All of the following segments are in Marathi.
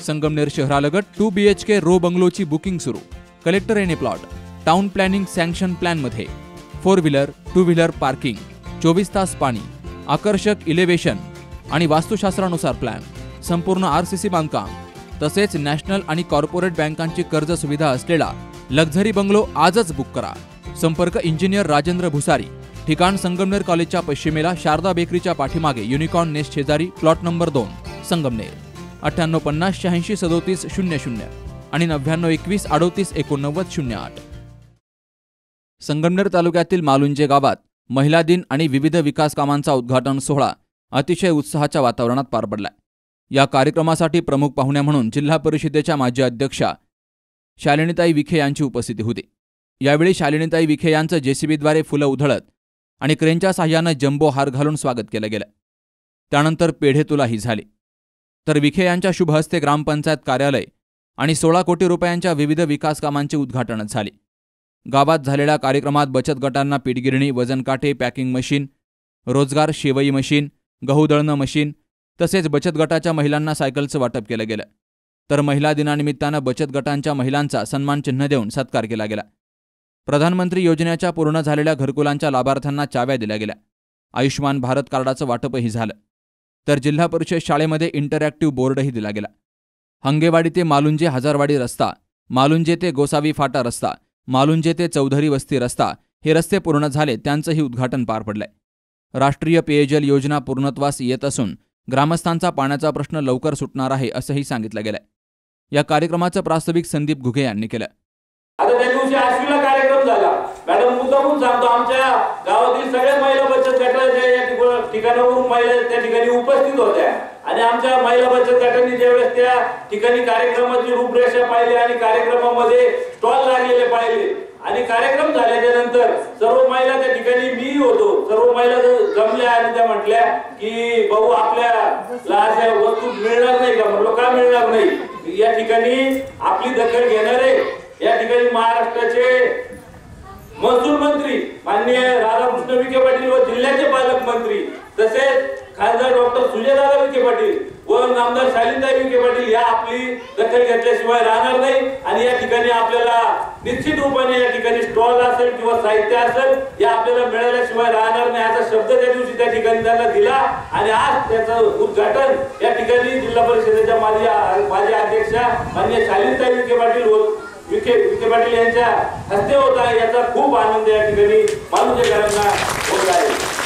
संगमनेर शहरालगत 2 BHK रो बंगलोची बुकिंग सुरू। Collector N A plot. Town planning sanction plan मध्ये 4 व्हीलर 2 व्हीलर पार्किंग, 24 तास पाणी, आकर्षक इलेव्हेशन आणि वास्तुशास्त्रानुसार प्लॅन, संपूर्ण RCC बांधकाम तसेच नॅशनल आणि कॉर्पोरेट बँकांची कर्ज सुविधा असलेला लक्झरी बंगलो आजच बुक करा। संपर्क इंजिनियर राजेंद्र भुसारी। ठिकाण संगमनेर कॉलेजच्या पश्चिमेला शारदा बेकरीच्या पाठीमागे युनिकॉर्न नेस्ट शेजारी, प्लॉट नंबर 2, संगमनेर। 9850 86 37 00 आणि 9921 38 89 08। संगमनेर तालुक्यातील मालुंजे गावात महिला दिन आणि विविध विकास कामांचा उद्घाटन सोहळा अतिशय उत्साहाच्या वातावरणात पार पडला। या कार्यक्रमासाठी प्रमुख पाहुण्या म्हणून जिल्हा परिषदेच्या माजी अध्यक्षा शालिनीताई विखे यांची उपस्थिती होती। यावेळी शालिनीताई विखे यांचं JCBद्वारे फुलं उधळत आणि क्रेनच्या साह्यानं जम्बो हार घालून स्वागत केलं गेलं। त्यानंतर पेढे तुलाही झाली। तर विखे यांच्या शुभ हस्ते ग्रामपंचायत कार्यालय आणि 16 कोटी रुपयांच्या विविध विकास कामांची उद्घाटन झाली। गावात झालेल्या कार्यक्रमात बचत गटांना पीठगिरणी, वजनकाटे, पॅकिंग मशीन, रोजगार शेवई मशीन, गहू दळणं मशीन तसेच बचत गटाच्या महिलांना सायकलचं वाटप केलं गेलं। तर महिला दिनानिमित्तानं बचत गटांच्या महिलांचा सन्मान चिन्ह देऊन सत्कार केला गेला। प्रधानमंत्री योजनेच्या पूर्ण झालेल्या घरकुलांच्या लाभार्थ्यांना चाव्या दिल्या गेल्या। आयुष्मान भारत कार्डाचं वाटपही झालं। तर जिल्हा परिषद शाळेमध्ये इंटरॅक्टिव्ह बोर्डही दिला गेला। हंगेवाडी ते मालुंजे हजारवाडी रस्ता, मालुंजे ते गोसावी फाटा रस्ता, मालुंजे ते चौधरी वस्ती रस्ता हे रस्ते पूर्ण झाले, त्यांचंही उद्घाटन पार पडलंय। राष्ट्रीय पेयजल योजना पूर्णत्वास येत असून ग्रामस्थांचा पाण्याचा प्रश्न लवकर सुटणार आहे असंही सांगितलं गेलंय। या कार्यक्रमाचं प्रास्ताविक संदीप घुगे यांनी केलं। आता त्या दिवशी आश्वीला कार्यक्रम झाला। मॅडम मुद्दामून सांगतो, आमच्या गावातील सगळ्या महिला बचत गटाच्या या ठिकाणावरून महिला त्या ठिकाणी उपस्थित होत्या आणि आमच्या महिला बचत गटांनी ज्यावेळेस त्या ठिकाणी कार्यक्रमाची रूपरेषा पाहिली आणि कार्यक्रमामध्ये स्टॉल लागलेले पाहिले आणि कार्यक्रम झाल्याच्या नंतर सर्व महिला त्या ठिकाणी, मी होतो, सर्व महिला जमल्या आणि त्या म्हटल्या की भाऊ आपल्याला अशा वस्तू मिळणार नाही का? म्हटलं का मिळणार नाही? या ठिकाणी आपली दखल घेणारे या ठिकाणी महाराष्ट्राचे महसूल मंत्री माननीय राधाकृष्ण विखे पाटील व जिल्ह्याचे पालकमंत्री तसेच खासदार डॉक्टर सुजयदादा विखे पाटील व नामदार शालिनीताई विखे पाटील या आपली दखल घेतल्याशिवाय राहणार नाही आणि या ठिकाणी आपल्याला निश्चित रूपाने या ठिकाणी स्टॉल असेल किंवा साहित्य असेल या आपल्याला मिळाल्याशिवाय राहणार नाही असा शब्द त्या दिवशी त्या ठिकाणी त्यांना दिला आणि आज त्याचं उद्घाटन या ठिकाणी जिल्हा परिषदेच्या माजी अध्यक्षा माननीय शालिनीताई विखे पाटील विखे पाटील यांच्या हस्ते होता। याचा खूप आनंद या ठिकाणी मालुंजेकरांना होत आहे।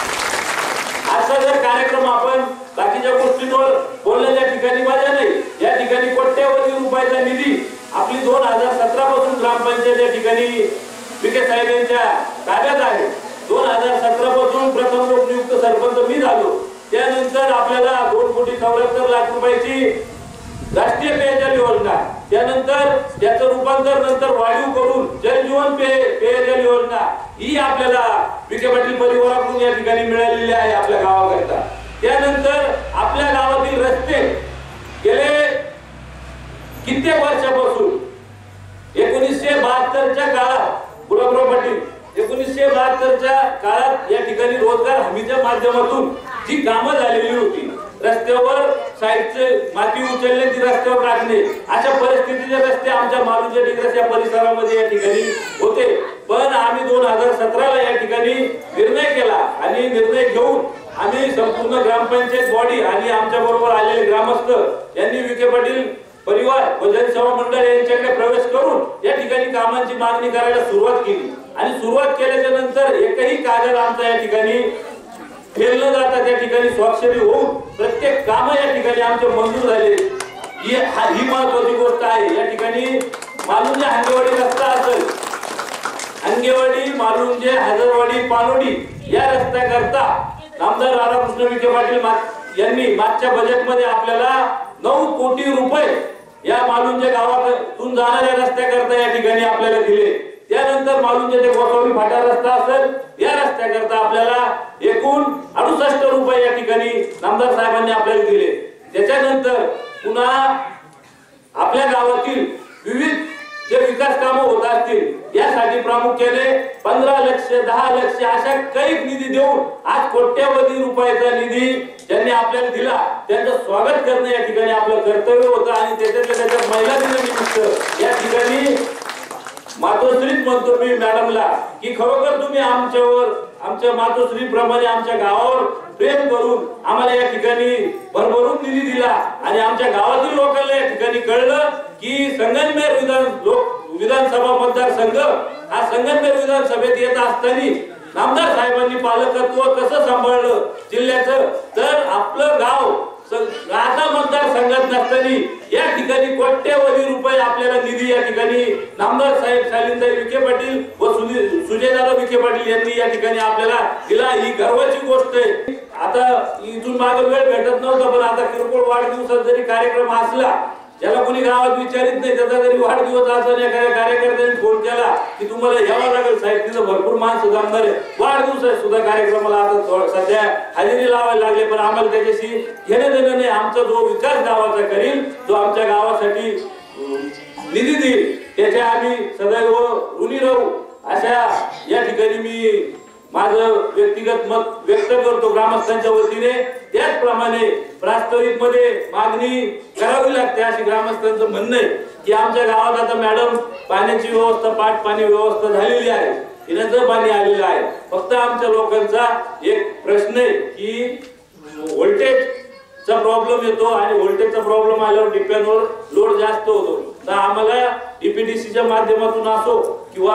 असा जर कार्यक्रम आपण बाकीच्या गोष्टींवर बोलण्याच्या ठिकाणी मजा नाही। या ठिकाणी कोट्यवधी रुपयाचा निधी आपली 2017 पासून ग्रामपंचायत या ठिकाणी विखे साहेब यांच्या ताब्यात आहे। 2017 पासून प्रथम लोकनियुक्त सरपंच मी झालो। त्यानंतर आपल्याला 2,74,00,000 रुपयाची राष्ट्रीय पेयजल योजना, त्यानंतर त्याचं रूपांतर नंतर वाढीव करून जल जीवन पेयजल योजना ही आपल्याला विखे पाटील परिवाराकडून या ठिकाणी मिळालेली आहे आपल्या गावाकरता। त्यानंतर आपल्या गावातील रस्ते गेले कित्येक वर्षापासून 1972च्या काळात गुलाबराव पाटील 1972च्या काळात या ठिकाणी रोजगार हमीच्या माध्यमातून जी कामं झालेली होती, रस्त्यावर साईडचे माती उचलणे, ती रस्त्यावर टाकणे, अशा परिस्थितीचे रस्ते आमच्या मालुंजे डिग्रस या परिसरामध्ये या ठिकाणी होते। पण आम्ही 2017ला या ठिकाणी निर्णय केला आणि निर्णय घेऊन आम्ही संपूर्ण ग्रामपंचायत बॉडी आणि आमच्या बरोबर आलेले ग्रामस्थ यांनी विखे पाटील परिवार व जनसेवा मंडळ यांच्याकडे प्रवेश करून या ठिकाणी कामांची मागणी करायला सुरुवात केली आणि सुरुवात केल्याच्या नंतर एकही कागद आमचा या ठिकाणी फेरलं जातं, त्या ठिकाणी स्वाक्षरी होऊन प्रत्येक काम या ठिकाणी आमचे मंजूर झाले। ही महत्वाची गोष्ट आहे। या ठिकाणी मालुंजे हंगेवाडी रस्ता असेल, हंगेवाडी मालुंजे हजारवाडी पालोडी या रस्त्याकरता नामदार राधाकृष्ण विखे पाटील यांनी मागच्या बजेटमध्ये आपल्याला 9 कोटी रुपये या मालुंजे गावातून जाणाऱ्या रस्त्याकरता या ठिकाणी आपल्याला दिले। त्यानंतर मालुंजे ते गोसावी फाटा रस्ता असेल, या रस्त्याकरता आपल्याला एकूण 68 रुपये या ठिकाणी नामदार साहेबांनी आपल्याला दिले। त्याच्यानंतर पुन्हा आपल्या गावातील विविध जे विकास कामं होत असतील यासाठी प्रामुख्याने 15 लाख 10 लाख अशा काही निधी देऊन आज कोट्यवधी रुपयाचा निधी त्यांनी आपल्याला दिला। त्यांचं स्वागत करणं या ठिकाणी आपलं कर्तव्य होतं आणि त्याच्यात महिला दिनानिमित्त या ठिकाणी मातोश्रीच म्हणतो मी मॅडमला की खरोखर तुम्ही आमच्या मातोश्रीप्रमाणे आमच्या गावावर प्रेम करून आम्हाला या ठिकाणी भरभरून निधी दिला आणि आमच्या गावातील लोकांना या ठिकाणी कळलं की संगमनेर विधानसभा मतदारसंघ हा संगमनेर विधानसभेत येत असताना नामदार साहेबांनी पालकत्व कसं सांभाळलं जिल्ह्याचं, तर आपलं गाव आता मतदारसंघात नसताना या ठिकाणी कोट्यवधी रुपये आपल्याला निधी या ठिकाणी नामदार साहेब शालिंताई विखे पाटील व सुजयदादा विखे पाटील यांनी या ठिकाणी आपल्याला दिला। ही गर्वाची गोष्ट आहे। आता इथून मागे वेळ भेटत नव्हता, पण आता किरकोळ वाढदिवसात जरी कार्यक्रम असला, ज्याला कोणी गावात विचारित नाही त्याचा जरी वाढदिवस असताना एखाद्या कार्यकर्त्याने फोन केला की तुम्हाला यावं लागेल साहेब, तिथं भरपूर माणसं जमणार आहे, वाढदिवस सुद्धा कार्यक्रमाला आता सध्या हजेरी लावायला लागले, पण आम्हाला त्याच्याशी घेणं देणं नाही। आमचा जो विकास गावाचा करील, जो आमच्या गावासाठी निधी देईल, त्याच्या आम्ही सदैव ऋणी राहू अशा या ठिकाणी मी माझं व्यक्तिगत मत व्यक्त करतो ग्रामस्थांच्या वतीने। त्याचप्रमाणे प्रास्ताविक मध्ये मागणी करावी लागते अशी ग्रामस्थांचं म्हणणं आहे की आमच्या गावात आता मॅडम पाण्याची व्यवस्था, पाणी व्यवस्था झालेली आहे, पिण्याचं पाणी आलेलं आहे। फक्त आमच्या लोकांचा एक प्रश्न आहे की व्होल्टेजचा प्रॉब्लेम येतो आणि व्होल्टेजचा प्रॉब्लेम आल्यावर डिप्यांवर लोड जास्त होतो। तर आम्हाला डीपीडीसीच्या माध्यमातून असो किंवा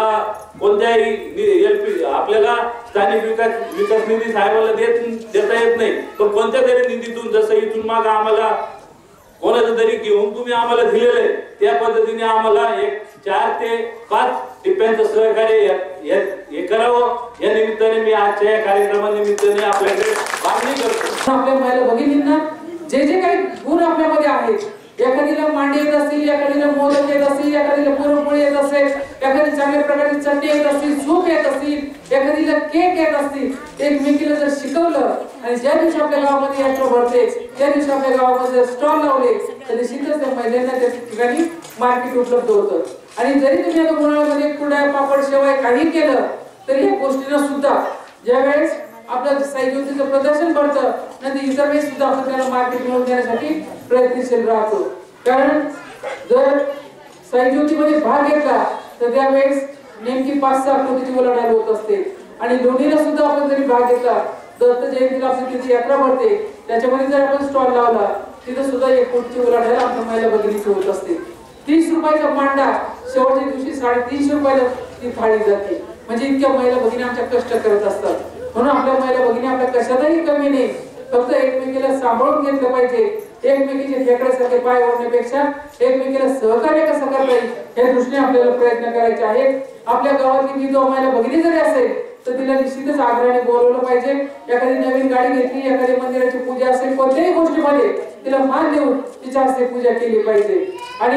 कोणत्याही आपल्याला स्थानिक विकास निधी साहेबांना देता येत नाही, पण कोणत्या तरी निधीतून, जसं इथून माग आम्हाला कोणाचं तरी घेऊन तुम्ही आम्हाला दिलेलं आहे, त्या पद्धतीने आम्हाला एक 4 ते 5 डिप्यांचं सहकार्य हे करावं। या निमित्ताने मी आजच्या या कार्यक्रमानिमित्ताने आपल्याकडे मागणी करतो। आपल्या महिला भगिनींना जे जे काही गुण आपल्यामध्ये आहेत, एखादीला मांडी येत असतील, एखादीला मोदक येत असतील, एखादीला पुरणपोळी येत असेल, एखादी चांगल्या प्रकारची चटणी येत असतील, सूप येत असतील, एखादीला केक येत असतील, एकमेकीला जर शिकवलं आणि ज्या दिवशी आपल्या गावामध्ये यात्रा भरते, त्या दिवशी आपल्या गावामध्ये स्टॉल लावले, तर निश्चितच त्या महिलांना त्या ठिकाणी मार्केट उपलब्ध होतं। आणि जरी तुम्ही आता उन्हाळ्यामध्ये कुरड्या, पापड, शेवाय काही केलं तरी या गोष्टींना सुद्धा ज्यावेळेस आपलं साईज्योतीचं प्रदर्शन भरतं नंतर इतर वेळेस सुद्धा आपण त्याला मार्केट मिळवून देण्यासाठी प्रयत्नशील राहतो। कारण जर साईज्योतीमध्ये भाग घेतला तर त्यावेळेस नेमकी 5-6 कोटीची उलाढाल होत असते आणि लोणीला सुद्धा आपण जरी भाग घेतला, दत्त जयंतीला आपली तिथे यात्रा भरते, त्याच्यामध्ये जर आपण स्टॉल लावला तिथे सुद्धा 1 कोटीची उलाढाल आपल्या महिला भगिनीची होत असते। 30 रुपयाचा मांडा शेवटच्या दिवशी 350 रुपयाला ती थाळी जाते, म्हणजे इतक्या महिला भगिनी आमच्या कष्ट करत असतात। म्हणून आपल्या महिला भगिनी आपल्या कशातही कमी नाही, फक्त एकमेकीला सांभाळून घेतलं पाहिजे। एकमेकीचे खेकड्यासारखे पाय ओढण्यापेक्षा एकमेकीला सहकार्य कसं करता येईल या दृष्टीने आपल्याला प्रयत्न करायचे आहेत। आपल्या गावातली विधवा महिला भगिनी जरी असेल तर तिला निश्चितच आग्रहाने बोलवलं पाहिजे। एखादी नवीन गाडी घेतली, एखादी मंदिराची पूजा असेल, कोणत्याही गोष्टीमध्ये तिला मान देऊन तिच्या हस्ते पूजा केली पाहिजे। आणि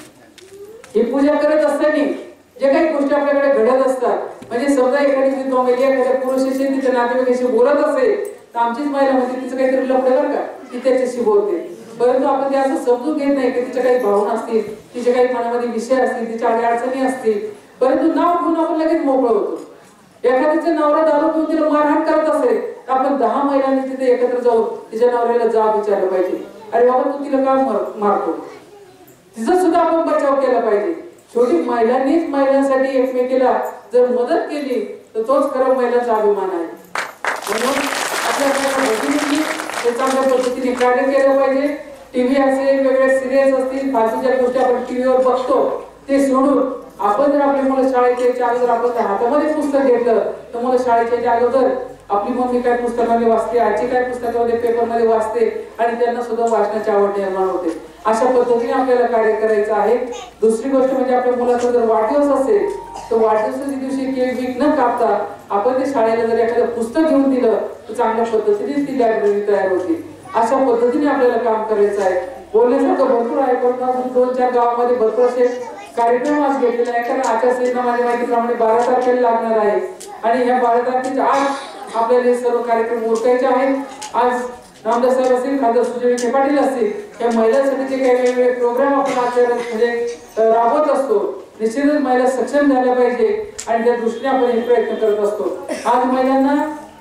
ही पूजा करत असताना जे काही गोष्टी आपल्याकडे घडत असतात, म्हणजे समजा एखादी विधवा महिला एखाद्या पुरुषाशी तिच्या नातेवाईकाशी बोलत असेल तर आमचीच महिला म्हणजे तिचं काहीतरी लफडं बरं का, ती त्याच्याशी बोलते, परंतु आपण ते असं समजून घेत नाही की तिच्या काही भावना असतील, तिचे काही मनामध्ये विषय असतील, तिच्या अडचणी असतील, परंतु नाव घेऊन आपण लगेच मोकळं होतो। एखाद्याचा नवरा दारू पिऊन तिला मारहाण करत असेल तर आपण 10 महिलांनी तिथे एकत्र जाऊन तिच्या नवऱ्याला जाब विचारलं पाहिजे, अरे बाबा तू तिला का मारतो, तिचा सुद्धा आपण बचाव केला पाहिजे। शेवटी महिलांनीच महिलांसाठी एकमेकीला जर मदत केली तर तोच खरा महिलांचा अभिमान आहे। म्हणून आपल्या भगिनींनी ते चांगल्या पद्धतीने कार्य केलं पाहिजे। टीव्ही असेल, वेगवेगळे सिरियल्स असतील, फालतूच्या गोष्टी आपण टीव्हीवर बघतो ते सोडून आपण जर आपली मुलं शाळेत यायच्या अगोदर आपण हातामध्ये पुस्तक घेतलं तर मुलं शाळेत यायच्या अगोदर आपली मम्मी काय पुस्तकामध्ये वाचते, आजी काय पुस्तकामध्ये पेपरमध्ये वाचते आणि त्यांना सुद्धा वाचनाची आवड निर्माण होते। अशा पद्धतीने आपल्याला कार्य करायचं आहे। दुसरी गोष्ट म्हणजे आपल्या मुलाचा जर वाढदिवस असेल तर वाढदिवसाच्या दिवशी केक न कापता आपण ते शाळेला जर एखादं पुस्तक घेऊन दिलं तर चांगल्या पद्धतीने ती लायब्ररी तयार होते। अशा पद्धतीने आपल्याला काम करायचं आहे। बोलण्यासारखं भरपूर आहे, पण अजून 2-4 गावामध्ये भरपूर असे कार्यक्रम आज घेतलेला आहे। कारण आचारसंहिता माझ्या माहितीप्रमाणे 12 तारखेला लागणार आहे आणि ह्या 12 तारखेच्या आज आपल्याला हे सर्व कार्यक्रम उरकायचे आहेत। आज नामदार साहेब असतील, खासदार सुजय विखे पाटील असतील, या महिलांसाठी जे काही वेगवेगळे प्रोग्राम आपण आजच्या म्हणजे राबवत असतो, निश्चितच महिला सक्षम झाल्या पाहिजे आणि त्या दृष्टीने आपण हे प्रयत्न करत असतो। आज महिलांना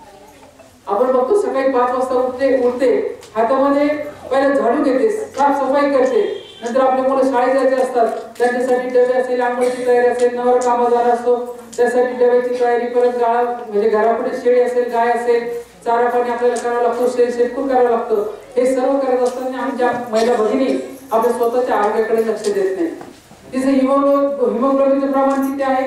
आपण बघतो सकाळी 5 वाजता उठते, हातामध्ये पहिला झाडू घेते, साफसफाई करते, नंतर आपले मुलं शाळेत जायचे असतात, त्यांच्यासाठी डबे असेल, आंघोळीची तयारी असेल, नवर कामाला असतो त्यासाठी डब्याची तयारी, परत गाळा म्हणजे घरापुढे शेळी असेल, गाय असेल, चारा पाणी आपल्याला करावं लागतो, शेणकूर करावं लागतं. हे सर्व करत असताना आमच्या महिला भगिनी आपल्या स्वतःच्या आरोग्याकडे लक्ष देत नाही. तिचं हिमोग्लोबिनचं प्रमाण किती आहे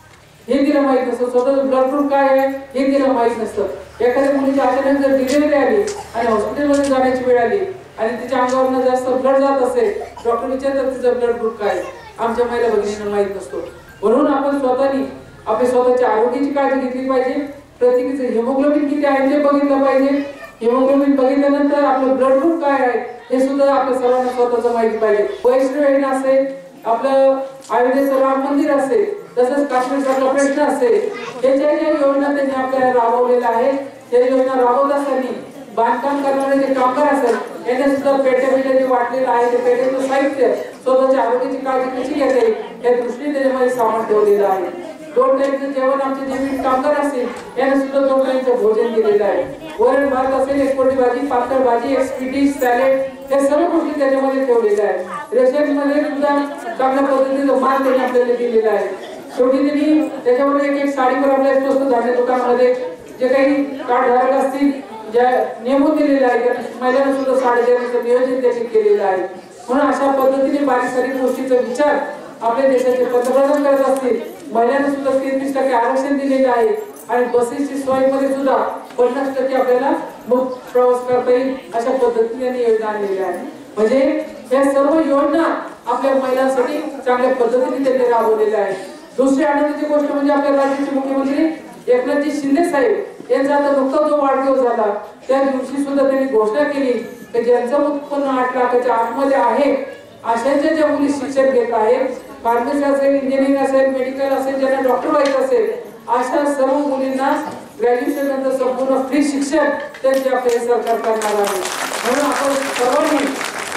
हे तिला माहित नसतं, स्वतःचं ब्लड ग्रुप काय आहे हे तिला माहित नसतं. एखाद्या मुलीची अचानक जर डिलिव्हरी आली आणि हॉस्पिटलमध्ये जाण्याची वेळ आली आणि तिच्या अंगावरनं जास्त ब्लड जात असेल, डॉक्टर विचारतात तिचं ब्लड ग्रुप काय, आमच्या महिला भगिनींना माहित नसतो. म्हणून आपण स्वतःनी आपल्या स्वतःच्या आरोग्याची काळजी घेतली पाहिजे. प्रत्येकीचं हिमोग्लोबिन किती आहे ते बघितलं पाहिजे. हिमोग्लोबिन बघितल्यानंतर आपलं ब्लड ग्रुप काय आहे हे सुद्धा आपल्या सर्वांना स्वतःचं माहिती पाहिजे. वैष्णव असेल, आपलं अयोध्येचं राम मंदिर असेल, तसंच काश्मीरचा प्रश्न असेल, हे ज्या योजना त्यांनी आपल्याला राबवलेल्या आहेत त्या योजना राबवत असताना बांधकाम करणारे जे कामगार असेल यांना सुद्धा पेट्या जे वाटलेलं आहे ते पेट्याचं साहित्य स्वतःच्या आरोग्याची काळजी कशी घेता येईल या दृष्टीने त्याच्यामध्ये सामान ठेवलेलं आहे. 2 टाईमचं जेवण आमचे जे कामगार असतील यांना सुद्धा 2 टाईमचं भोजन दिलेलं आहे. वरण भात असेल, एक कोरडी भाजी, पातळ भाजी, एक स्वीटी, सॅलेड, हे सर्व गोष्टी त्याच्यामध्ये ठेवलेल्या आहेत. रेशनमध्ये सुद्धा चांगल्या पद्धतीचं मान त्यांनी आपल्याला दिलेलं आहे. शेवटी त्यांनी त्याच्यामध्ये एक साडीवर आपल्या स्वस्त धान्य दुकानामध्ये जे काही कार्डधारक असतील ज्या नेमून दिलेल्या आहेत त्या महिलांना सुद्धा साडी देण्याचं नियोजन त्यांनी केलेलं आहे. म्हणून अशा पद्धतीने बारीक सारीक गोष्टीचा विचार आपल्या देशाचे पंतप्रधान करत असतील. महिलांना सुद्धा 33% आरक्षण दिलेले आहे आणि बसेसची सोयीमध्ये सुद्धा 50% आपल्याला मुक्त प्रवास करता येईल अशा पद्धतीने योजना आणलेल्या आहे. म्हणजे या सर्व योजना आपल्या महिलांसाठी चांगल्या पद्धतीने त्यांनी राबवलेल्या आहेत. दुसरी आनंदाची गोष्ट म्हणजे आपल्या राज्याचे मुख्यमंत्री एकनाथजी शिंदे साहेब यांचा आता नुकताच जो वाढदिवस झाला त्या दिवशी सुद्धा त्यांनी घोषणा केली की ज्यांचं उत्पन्न 8 लाखाच्या आतमध्ये आहे अशांच्या ज्या मुली शिक्षण घेत आहेत, फार्मसी असेल, इंजिनिअरिंग असेल, मेडिकल असेल, ज्यांना डॉक्टर व्हायचं असेल, अशा सर्व मुलींना ग्रॅज्युएशन नंतर संपूर्ण फ्री शिक्षण त्यांचे आपले सरकार करणार आहे. म्हणून आपण सर्वांनी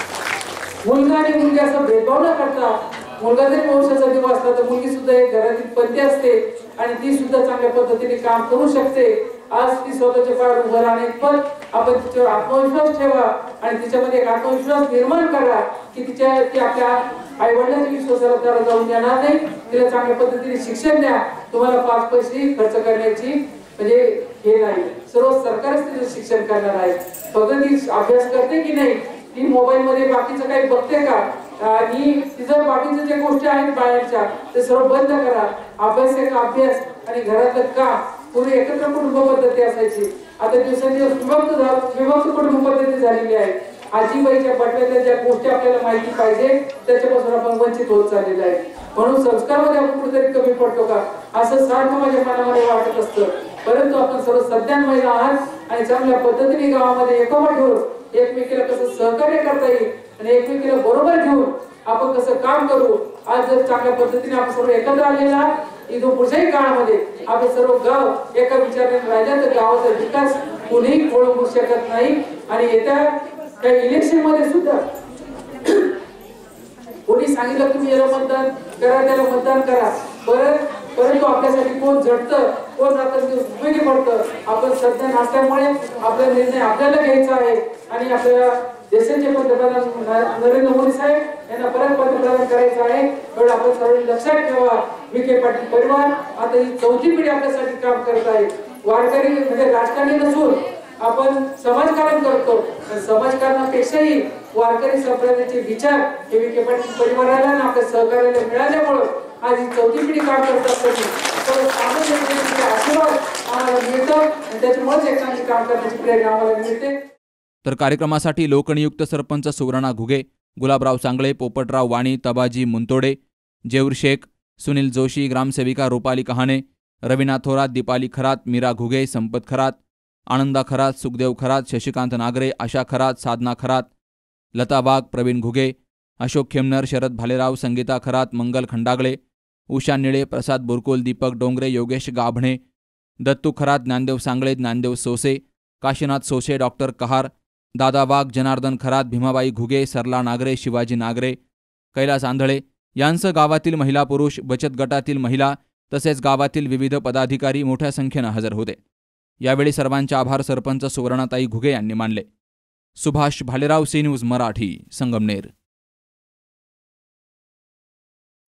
मुलगा आणि मुलगी असं भेदभाव न करता, मुलगा जरी वंशाचा दिवा असला तर मुलगी सुद्धा एक घरातील पंथी असते आणि ती सुद्धा चांगल्या पद्धतीने काम करू शकते. आज ती स्वतःच्या पायावर उभं राहणे पण आपण तिच्यावर आत्मविश्वास ठेवा आणि तिच्यामध्ये एक आत्मविश्वास निर्माण करा की ती आपल्या आई वडिलांच्या विश्वासाला त्याला जाऊन देणार नाही. तिला चांगल्या पद्धतीने शिक्षण द्या. तुम्हाला 5 पैसे खर्च करण्याची म्हणजे हे नाही, सर्व सरकारच तिचं शिक्षण करणार आहे. फक्त ती अभ्यास करते की नाही, ती मोबाईल मध्ये बाकीचं काही बघते का, आणि तिचं बाकीच्या ज्या गोष्टी आहेत बाहेरच्या ते सर्व बंद करा. अभ्यास एक अभ्यास आणि घरातलं काम. पूर्वी एकत्र कुटुंब पद्धती असायची, आता दिवसेंदिवस विभक्त कुटुंब पद्धती झालेली आहे. आजीबाईच्या बटव्यातल्या ज्या गोष्टी आपल्याला माहिती पाहिजे त्याच्यापासून आपण वंचित होत चाललेलं आहे. म्हणून संस्कारामध्ये आपण कुठेतरी कमी पडतो का असं सारखं माझ्या मनामध्ये वाटत असतं. परंतु आपण सर्व सज्ञान महिला आहात आणि चांगल्या पद्धतीने गावामध्ये एकोपा ठेवून एकमेकीला कसं सहकार्य करता येईल आणि एकमेकीला बरोबर घेऊन आपण कसं काम करू. आज जर चांगल्या पद्धतीने आपण सर्व एकत्र आलेला आहात, इथून पुढच्याही काळामध्ये आपले सर्व गाव एका विचाराने राहिल्या तर गावाचा विकास कुणीही खोळंबू शकत नाही. आणि येत्या काही इलेक्शन मध्ये सुद्धा कोणी सांगितलं तुम्ही याला मतदान करा, त्याला मतदान करा, परंतु आपल्यासाठी कोण झटतं, कोण रात्रंदिवस उपयोगी पडतं. आपण सध्या नसल्यामुळे आपला निर्णय आपल्याला घ्यायचा आहे आणि आपल्याला देशाचे पंतप्रधान नरेंद्र मोदी साहेब यांना परत पंतप्रधान करायचं आहे. एवढं आपण सर्वांनी लक्षात ठेवा. विखे पाटील परिवार आता ही 4थी पिढी आपल्यासाठी काम करत आहे. वारकरी म्हणजे राजकारणी नसून आपण समाजकारण करतो. समाजकारणापेक्षाही वारकरी संप्रदायाचे विचार हे विखे पाटील परिवाराला आणि आपल्या सहकार्याला मिळाल्यामुळं आज ही 4थी पिढी काम करत असताना आशीर्वाद आम्हाला मिळतो आणि त्याच्यामुळेच एक चांगली काम करण्याची प्रेरणा आम्हाला मिळते. तर कार्यक्रमासाठी लोकनियुक्त सरपंच सुवर्णा घुगे, गुलाबराव सांगळे, पोपटराव वाणी, तबाजी मुंतोडे, जेऊर शेख, सुनील जोशी, ग्रामसेविका रुपाली कहाणे, रविना थोरात, दीपाली खरात, मीरा घुगे, संपत खरात, आनंदा खरात, सुखदेव खरात, शशिकांत नागरे, आशा खरात, साधना खरात, लता वाघ, प्रवीण घुगे, अशोक खेमनर, शरद भालेराव, संगीता खरात, मंगल खंडागळे, उषा निळे, प्रसाद बुरकुल, दीपक डोंगरे, योगेश गाभणे, दत्तू खरात, ज्ञानदेव सांगळे, ज्ञानदेव सोसे, काशीनाथ सोसे, डॉक्टर कहार, दादा वाघ, जनार्दन खरात, भीमाबाई घुगे, सरला नागरे, शिवाजी नागरे, कैलास आंधळे यांसह गावातील महिला पुरुष, बचत गटातील महिला तसेच गावातील विविध पदाधिकारी मोठ्या संख्येनं हजर होते. यावेळी सर्वांचे आभार सरपंच सुवर्णाताई घुगे यांनी मानले. Subhash Bhalerao, C news Marathi, Sangamner.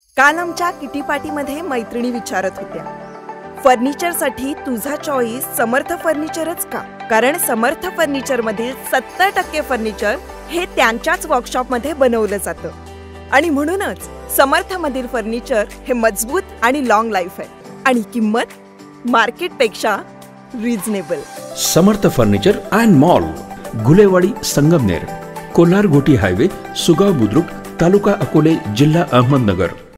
काल आमच्या किटी पार्टीमध्ये मैत्रिणी विचारत होत्या, फर्निचरसाठी तुझा चॉईस समर्थ फर्निचरच का? कारण समर्थ फर्निचरमधील 70% फर्निचर हे त्यांच्याच वर्कशॉपमध्ये बनवलं जातं आणि म्हणूनच समर्थमधील फर्निचर हे मजबूत आणि लॉंग लाईफ आहे आणि किंमत मार्केटपेक्षा reasonable. Samarth furniture and mall, Gulewadi, Sangamner, Kolhar Ghoti highway, Sugaon Budruk, taluka Akole, जिल्हा अहमदनगर.